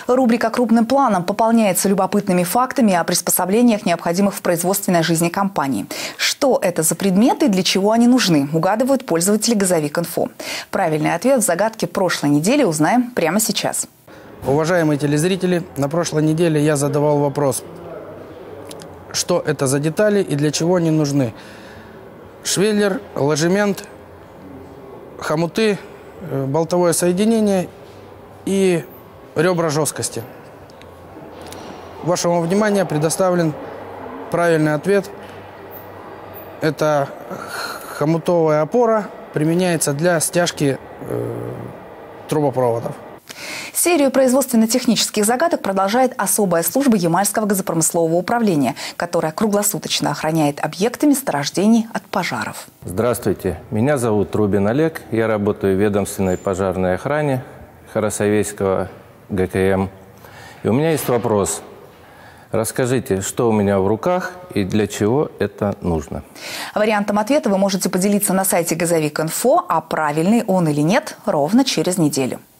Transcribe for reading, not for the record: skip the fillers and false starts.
Рубрика «Крупным планом» пополняется любопытными фактами о приспособлениях, необходимых в производственной жизни компании. Что это за предметы и для чего они нужны, угадывают пользователи «Газовик.Инфо». Правильный ответ в загадке прошлой недели узнаем прямо сейчас. Уважаемые телезрители, на прошлой неделе я задавал вопрос, что это за детали и для чего они нужны. Швеллер, ложемент, хомуты, болтовое соединение и ребра жесткости. Вашему вниманию предоставлен правильный ответ. Это хомутовая опора, применяется для стяжки трубопроводов. Серию производственно-технических загадок продолжает особая служба Ямальского газопромыслового управления, которая круглосуточно охраняет объекты месторождений от пожаров. Здравствуйте, меня зовут Трубин Олег, я работаю в ведомственной пожарной охране Харасовейского ГКМ. И у меня есть вопрос. Расскажите, что у меня в руках и для чего это нужно? Вариантом ответа вы можете поделиться на сайте Газовик.Инфо, а правильный он или нет ровно через неделю.